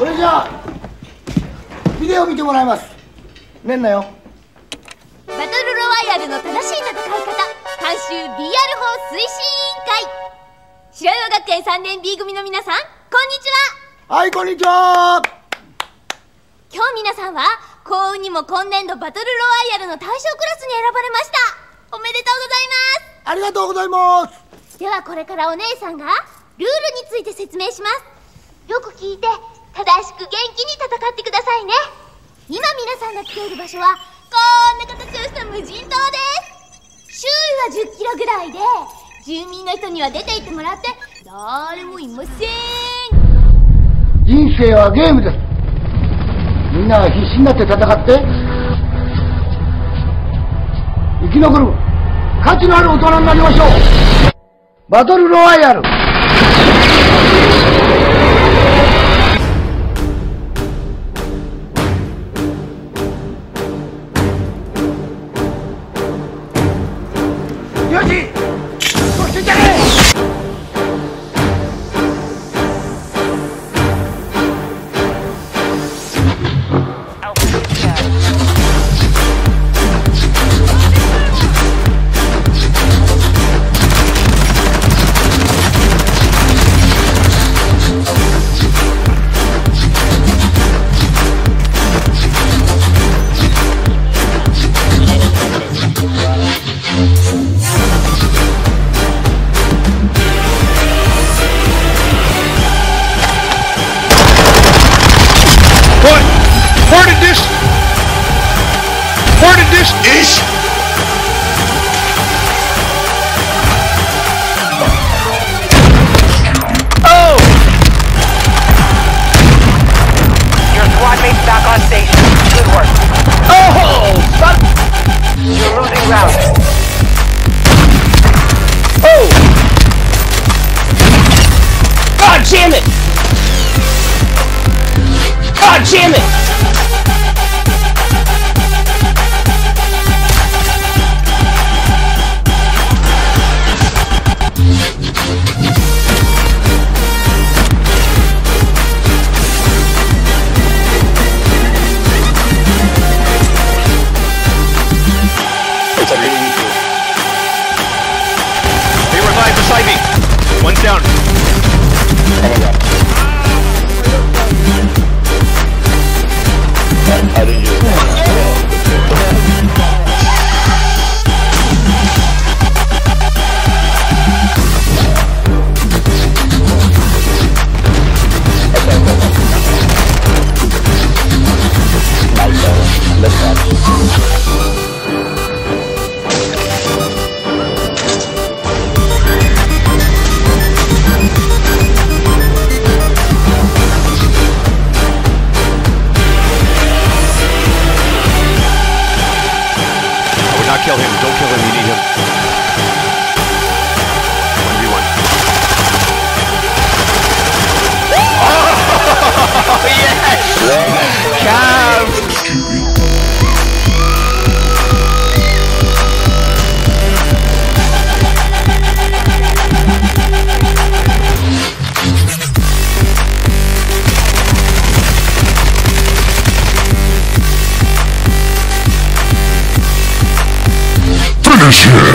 それじゃあビデオ見てもらいます。ねんなよ。 バトルロワイヤルの正しい戦い方監修 BR 法推進委員会。白岩学園3年 B 組の皆さん、こんにちは。 はい、こんにちは。 今日皆さんは幸運にも今年度バトルロワイヤルの対象クラスに選ばれました。おめでとうございます。 ありがとうございます。 ではこれからお姉さんがルールについて説明します。よく聞いて正しく元気に戦ってくださいね。今皆さんが来ている場所はこんな形をした無人島です。周囲は10キロぐらいで住民の人には出て行ってもらって誰もいません。 人生はゲームです。みんな必死になって戦って生き残る価値のある大人になりましょう。バトルロワイヤル。よし、そしてじゃねえ。 Where did this is? Oh! Your squad mate's back on station. Good work. Oh! Son! You're losing ground. Oh! God damn it! God damn it! They revived beside me. One's down. How did you? Kill him. Don't kill him. You need him. 1v1. Oh, yes! Cav! Finish him!